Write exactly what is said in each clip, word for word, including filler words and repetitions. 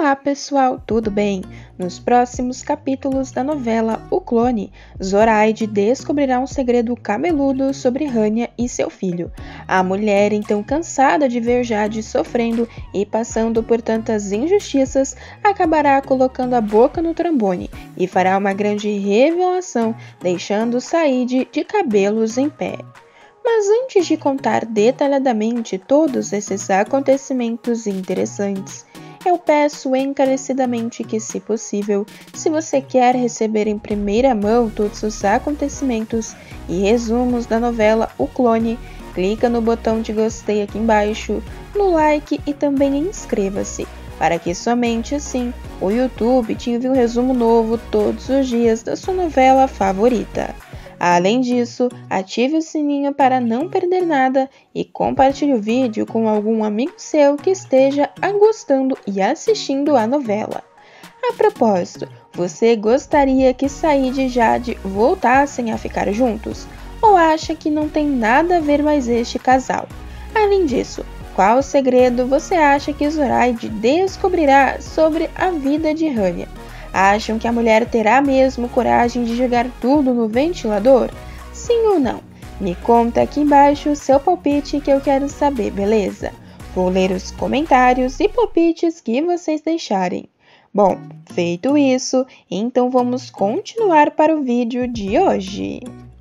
Olá pessoal, tudo bem? Nos próximos capítulos da novela O Clone, Zoraide descobrirá um segredo cabeludo sobre Rania e seu filho. A mulher, então cansada de ver Jade sofrendo e passando por tantas injustiças, acabará colocando a boca no trombone e fará uma grande revelação, deixando Said de cabelos em pé. Mas antes de contar detalhadamente todos esses acontecimentos interessantes, eu peço encarecidamente que, se possível, se você quer receber em primeira mão todos os acontecimentos e resumos da novela O Clone, clica no botão de gostei aqui embaixo, no like e também inscreva-se, para que somente assim o YouTube te envie um resumo novo todos os dias da sua novela favorita. Além disso, ative o sininho para não perder nada e compartilhe o vídeo com algum amigo seu que esteja gostando e assistindo a novela. A propósito, você gostaria que Said e Jade voltassem a ficar juntos? Ou acha que não tem nada a ver mais este casal? Além disso, qual segredo você acha que Zoraide descobrirá sobre a vida de Rania? Acham que a mulher terá mesmo coragem de jogar tudo no ventilador? Sim ou não? Me conta aqui embaixo o seu palpite que eu quero saber, beleza? Vou ler os comentários e palpites que vocês deixarem. Bom, feito isso, então vamos continuar para o vídeo de hoje.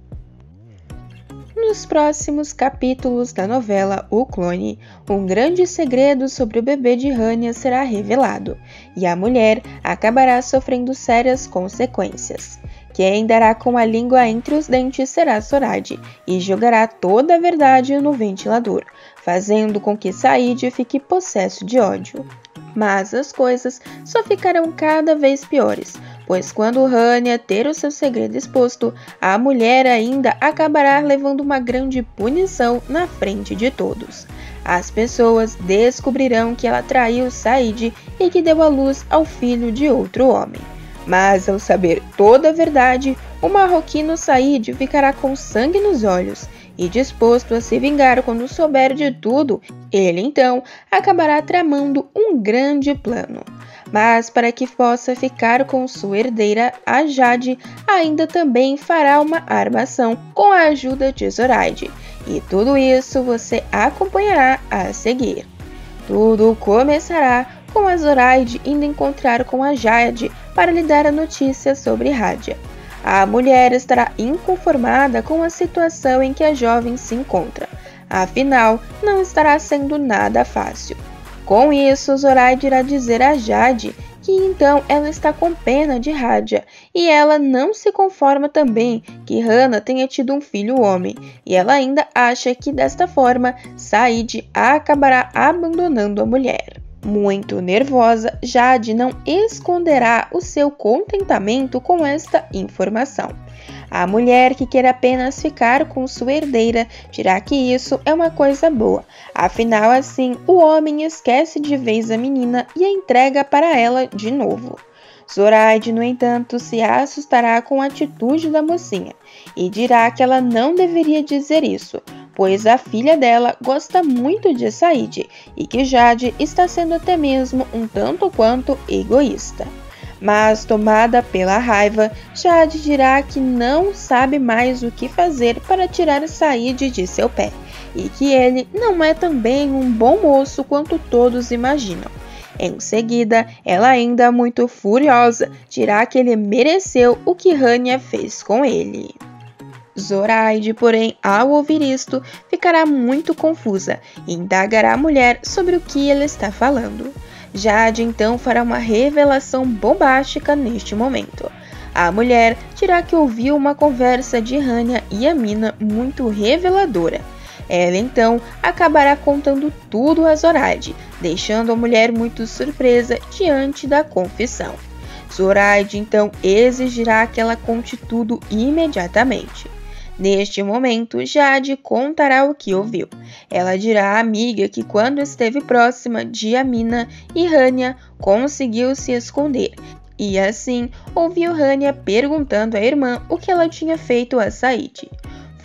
Nos próximos capítulos da novela O Clone, um grande segredo sobre o bebê de Rania será revelado, e a mulher acabará sofrendo sérias consequências. Quem dará com a língua entre os dentes será Zoraide, e jogará toda a verdade no ventilador, fazendo com que Said fique possesso de ódio. Mas as coisas só ficarão cada vez piores, pois quando Rania ter o seu segredo exposto, a mulher ainda acabará levando uma grande punição na frente de todos. As pessoas descobrirão que ela traiu Said e que deu à luz ao filho de outro homem. Mas ao saber toda a verdade, o marroquino Said ficará com sangue nos olhos e disposto a se vingar quando souber de tudo. Ele então acabará tramando um grande plano. Mas para que possa ficar com sua herdeira, a Jade ainda também fará uma armação com a ajuda de Zoraide. E tudo isso você acompanhará a seguir. Tudo começará com a Zoraide indo encontrar com a Jade para lhe dar a notícia sobre Radia. A mulher estará inconformada com a situação em que a jovem se encontra. Afinal, não estará sendo nada fácil. Com isso, Zoraide irá dizer a Jade que então ela está com pena de Radia e ela não se conforma também que Hana tenha tido um filho homem, e ela ainda acha que desta forma Said acabará abandonando a mulher. Muito nervosa, Jade não esconderá o seu contentamento com esta informação. A mulher que quer apenas ficar com sua herdeira dirá que isso é uma coisa boa, afinal assim o homem esquece de vez a menina e a entrega para ela de novo. Zoraide, no entanto, se assustará com a atitude da mocinha e dirá que ela não deveria dizer isso, pois a filha dela gosta muito de Said e que Jade está sendo até mesmo um tanto quanto egoísta. Mas, tomada pela raiva, Jade dirá que não sabe mais o que fazer para tirar Said de seu pé, e que ele não é também um bom moço quanto todos imaginam. Em seguida, ela ainda muito furiosa dirá que ele mereceu o que Rania fez com ele. Zoraide, porém, ao ouvir isto, ficará muito confusa e indagará a mulher sobre o que ele está falando. Jade então fará uma revelação bombástica neste momento. A mulher dirá que ouviu uma conversa de Rania e Amina muito reveladora. Ela então acabará contando tudo a Zoraide, deixando a mulher muito surpresa diante da confissão. Zoraide então exigirá que ela conte tudo imediatamente. Neste momento, Jade contará o que ouviu. Ela dirá à amiga que quando esteve próxima de Amina e Rania, conseguiu se esconder. E assim, ouviu Rania perguntando à irmã o que ela tinha feito a Said.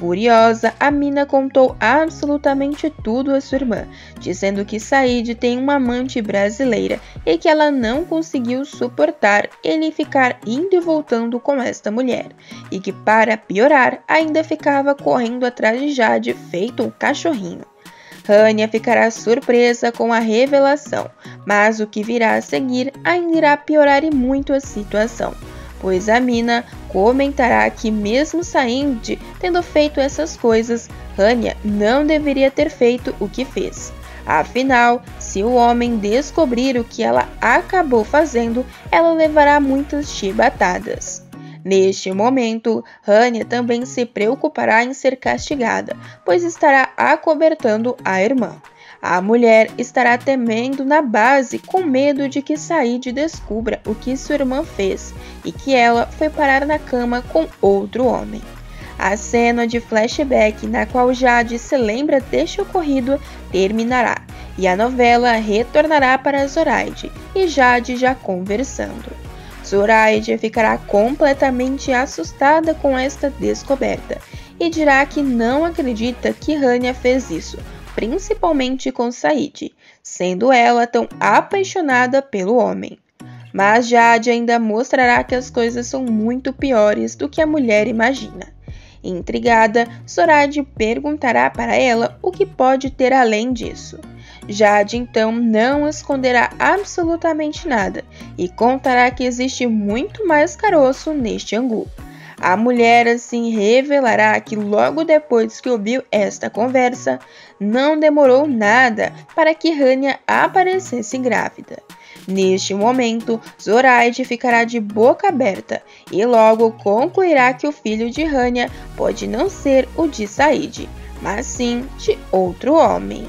Furiosa, Amina contou absolutamente tudo a sua irmã, dizendo que Said tem uma amante brasileira e que ela não conseguiu suportar ele ficar indo e voltando com esta mulher, e que para piorar ainda ficava correndo atrás de Jade feito um cachorrinho. Rania ficará surpresa com a revelação, mas o que virá a seguir ainda irá piorar e muito a situação, pois Amina comentará que mesmo Said tendo feito essas coisas, Rania não deveria ter feito o que fez. Afinal, se o homem descobrir o que ela acabou fazendo, ela levará muitas chibatadas. Neste momento, Rania também se preocupará em ser castigada, pois estará acobertando a irmã. A mulher estará temendo na base com medo de que Said descubra o que sua irmã fez e que ela foi parar na cama com outro homem. A cena de flashback na qual Jade se lembra deste ocorrido terminará e a novela retornará para Zoraide e Jade já conversando. Zoraide ficará completamente assustada com esta descoberta e dirá que não acredita que Rania fez isso, principalmente com Said, sendo ela tão apaixonada pelo homem. Mas Jade ainda mostrará que as coisas são muito piores do que a mulher imagina. Intrigada, Zoraide perguntará para ela o que pode ter além disso. Jade então não esconderá absolutamente nada e contará que existe muito mais caroço neste angu. A mulher assim revelará que logo depois que ouviu esta conversa, não demorou nada para que Rania aparecesse grávida. Neste momento, Zoraide ficará de boca aberta e logo concluirá que o filho de Rania pode não ser o de Said, mas sim de outro homem.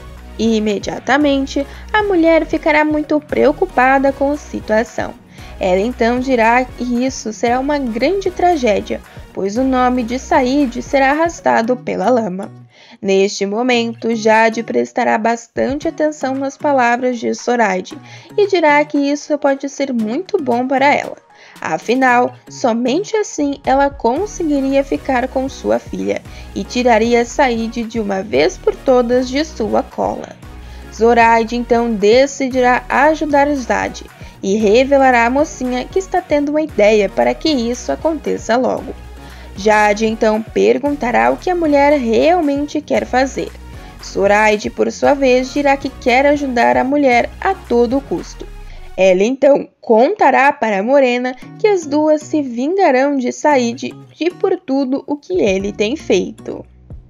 E imediatamente, a mulher ficará muito preocupada com a situação. Ela então dirá que isso será uma grande tragédia, pois o nome de Said será arrastado pela lama. Neste momento, Jade prestará bastante atenção nas palavras de Zoraide e dirá que isso pode ser muito bom para ela. Afinal, somente assim ela conseguiria ficar com sua filha e tiraria Said de uma vez por todas de sua cola. Zoraide então decidirá ajudar Jade e revelará à mocinha que está tendo uma ideia para que isso aconteça logo. Jade então perguntará o que a mulher realmente quer fazer. Zoraide, por sua vez, dirá que quer ajudar a mulher a todo custo. Ela então contará para a Morena que as duas se vingarão de Said e por tudo o que ele tem feito.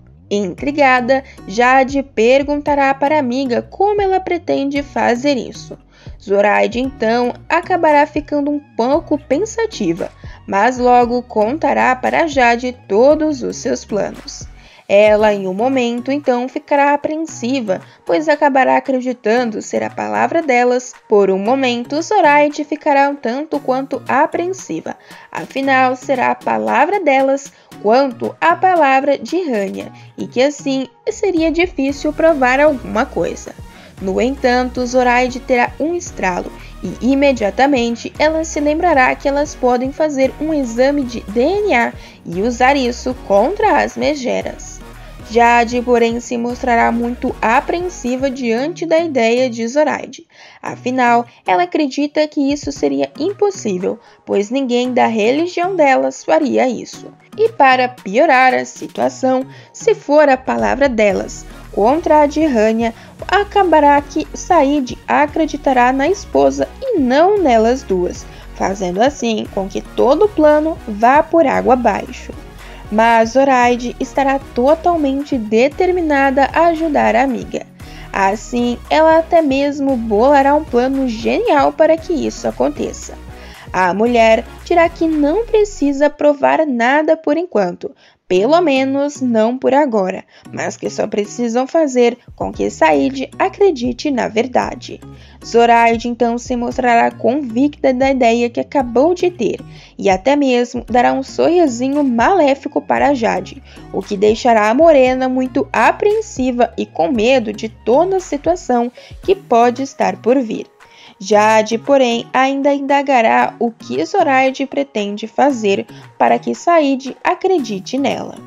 Intrigada, Jade perguntará para a amiga como ela pretende fazer isso. Zoraide então acabará ficando um pouco pensativa, mas logo contará para Jade todos os seus planos. Ela, em um momento, então ficará apreensiva, pois acabará acreditando ser a palavra delas. Por um momento, Zoraide ficará um tanto quanto apreensiva, afinal será a palavra delas quanto a palavra de Rania, e que assim seria difícil provar alguma coisa. No entanto, Zoraide terá um estralo e imediatamente ela se lembrará que elas podem fazer um exame de D N A e usar isso contra as megeras. Jade, porém, se mostrará muito apreensiva diante da ideia de Zoraide. Afinal, ela acredita que isso seria impossível, pois ninguém da religião delas faria isso. E para piorar a situação, se for a palavra delas contra a de Rania, acabará que Said acreditará na esposa e não nelas duas, fazendo assim com que todo o plano vá por água abaixo. Mas Zoraide estará totalmente determinada a ajudar a amiga. Assim, ela até mesmo bolará um plano genial para que isso aconteça. A mulher dirá que não precisa provar nada por enquanto, pelo menos não por agora, mas que só precisam fazer com que Said acredite na verdade. Zoraide então se mostrará convicta da ideia que acabou de ter e até mesmo dará um sorrisinho maléfico para Jade, o que deixará a Morena muito apreensiva e com medo de toda a situação que pode estar por vir. Jade, porém, ainda indagará o que Zoraide pretende fazer para que Said acredite nela.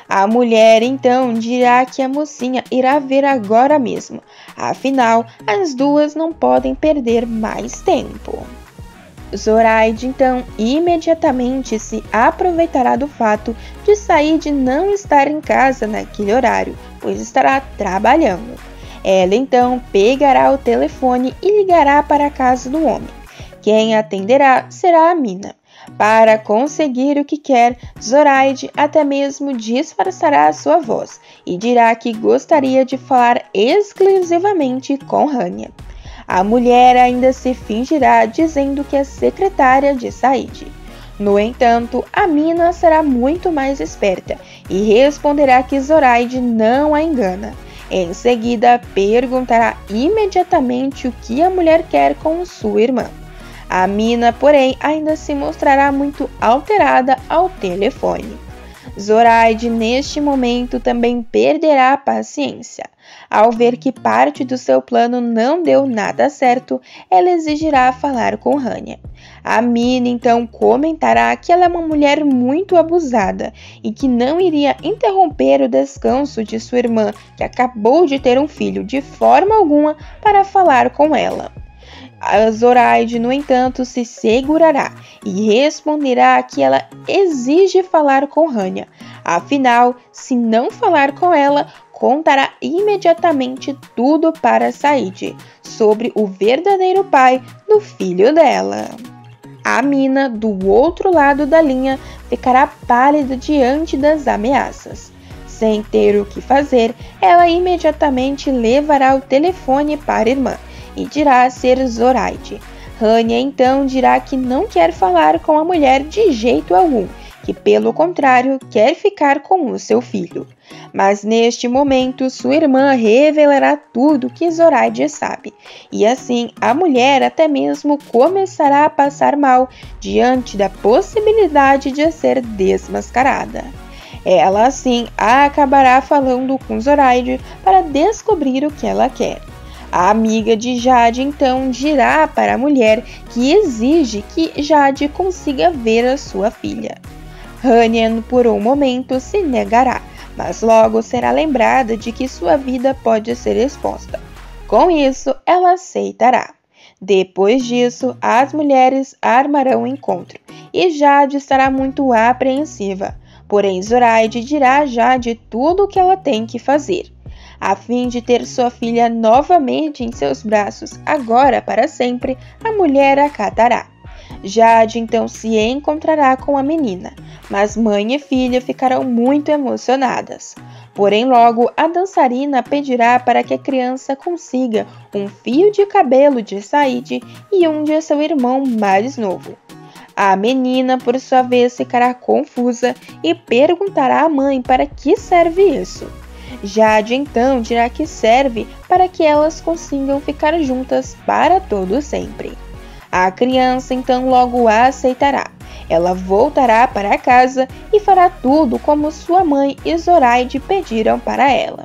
A mulher então dirá que a mocinha irá ver agora mesmo, afinal as duas não podem perder mais tempo. Zoraide então imediatamente se aproveitará do fato de Said não estar em casa naquele horário, pois estará trabalhando. Ela então pegará o telefone e ligará para a casa do homem. Quem atenderá será Amina. Para conseguir o que quer, Zoraide até mesmo disfarçará a sua voz e dirá que gostaria de falar exclusivamente com Rania. A mulher ainda se fingirá dizendo que é secretária de Said. No entanto, Amina será muito mais esperta e responderá que Zoraide não a engana. Em seguida, perguntará imediatamente o que a mulher quer com sua irmã. Amina, porém, ainda se mostrará muito alterada ao telefone. Zoraide, neste momento, também perderá a paciência. Ao ver que parte do seu plano não deu nada certo, ela exigirá falar com Rania. Amina então comentará que ela é uma mulher muito abusada e que não iria interromper o descanso de sua irmã, que acabou de ter um filho, de forma alguma para falar com ela. A Zoraide, no entanto, se segurará e responderá que ela exige falar com Rania. Afinal, se não falar com ela, contará imediatamente tudo para Said sobre o verdadeiro pai do filho dela. Amina, do outro lado da linha, ficará pálida diante das ameaças. Sem ter o que fazer, ela imediatamente levará o telefone para a irmã e dirá ser Zoraide. Rania então dirá que não quer falar com a mulher de jeito algum, que pelo contrário quer ficar com o seu filho. Mas neste momento sua irmã revelará tudo que Zoraide sabe, e assim a mulher até mesmo começará a passar mal diante da possibilidade de ser desmascarada. Ela assim acabará falando com Zoraide para descobrir o que ela quer. A amiga de Jade então dirá para a mulher que exige que Jade consiga ver a sua filha. Rania por um momento se negará, mas logo será lembrada de que sua vida pode ser exposta. Com isso, ela aceitará. Depois disso, as mulheres armarão um encontro e Jade estará muito apreensiva. Porém, Zoraide dirá a Jade tudo o que ela tem que fazer, a fim de ter sua filha novamente em seus braços, agora para sempre. A mulher acatará. Jade então se encontrará com a menina, mas mãe e filha ficarão muito emocionadas. Porém, logo a dançarina pedirá para que a criança consiga um fio de cabelo de Said e um de seu irmão mais novo. A menina, por sua vez, ficará confusa e perguntará à mãe para que serve isso. Jade então dirá que serve para que elas consigam ficar juntas para todo sempre. A criança então logo a aceitará. Ela voltará para casa e fará tudo como sua mãe e Zoraide pediram para ela.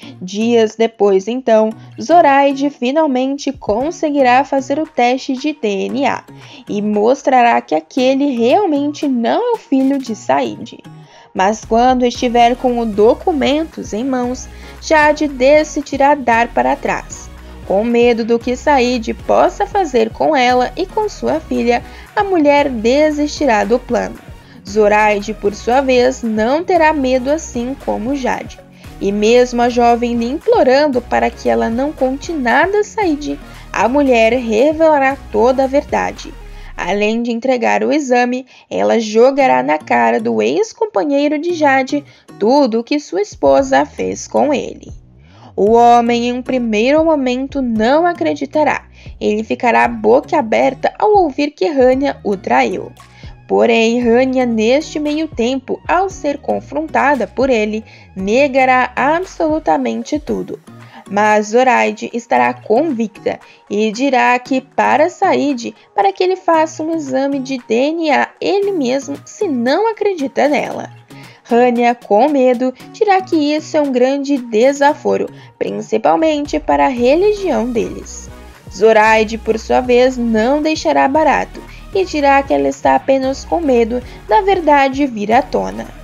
Dias depois, então, Zoraide finalmente conseguirá fazer o teste de D N A e mostrará que aquele realmente não é o filho de Said. Mas quando estiver com os documentos em mãos, Jade decidirá dar para trás. Com medo do que Said possa fazer com ela e com sua filha, a mulher desistirá do plano. Zoraide, por sua vez, não terá medo assim como Jade. E mesmo a jovem lhe implorando para que ela não conte nada a Said, a mulher revelará toda a verdade. Além de entregar o exame, ela jogará na cara do ex-companheiro de Jade tudo o que sua esposa fez com ele. O homem, em um primeiro momento, não acreditará. Ele ficará boquiaberta ao ouvir que Rania o traiu. Porém, Rania, neste meio tempo, ao ser confrontada por ele, negará absolutamente tudo. Mas Zoraide estará convicta e dirá que para Said, para que ele faça um exame de D N A ele mesmo, se não acredita nela. Rania, com medo, dirá que isso é um grande desaforo, principalmente para a religião deles. Zoraide, por sua vez, não deixará barato e dirá que ela está apenas com medo da verdade vir à tona.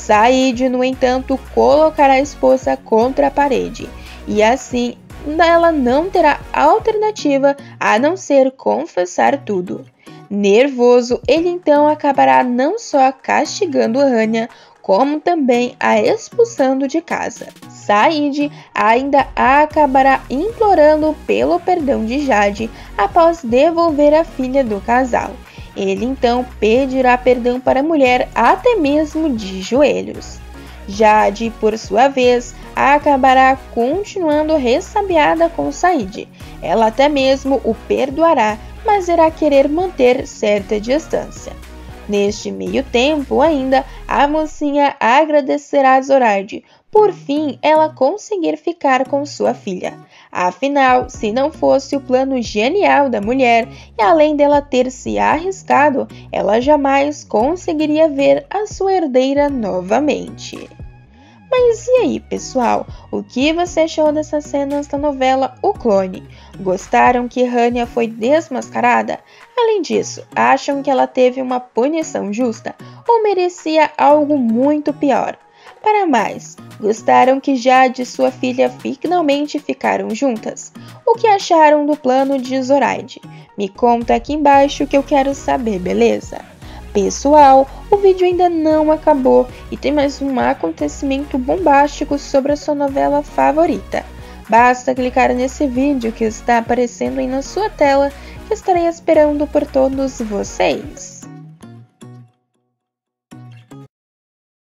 Said, no entanto, colocará a esposa contra a parede, e assim ela não terá alternativa a não ser confessar tudo. Nervoso, ele então acabará não só castigando Hanya, como também a expulsando de casa. Said ainda acabará implorando pelo perdão de Jade após devolver a filha do casal. Ele então pedirá perdão para a mulher até mesmo de joelhos. Jade, por sua vez, acabará continuando ressabiada com Said. Ela até mesmo o perdoará, mas irá querer manter certa distância. Neste meio tempo ainda, a mocinha agradecerá a Zoraide por fim ela conseguir ficar com sua filha. Afinal, se não fosse o plano genial da mulher e além dela ter se arriscado, ela jamais conseguiria ver a sua herdeira novamente. Mas e aí, pessoal? O que você achou dessas cenas da novela O Clone? Gostaram que Hanya foi desmascarada? Além disso, acham que ela teve uma punição justa ou merecia algo muito pior? Para mais, gostaram que Jade e sua filha finalmente ficaram juntas? O que acharam do plano de Zoraide? Me conta aqui embaixo que eu quero saber, beleza? Pessoal, o vídeo ainda não acabou e tem mais um acontecimento bombástico sobre a sua novela favorita. Basta clicar nesse vídeo que está aparecendo aí na sua tela que estarei esperando por todos vocês.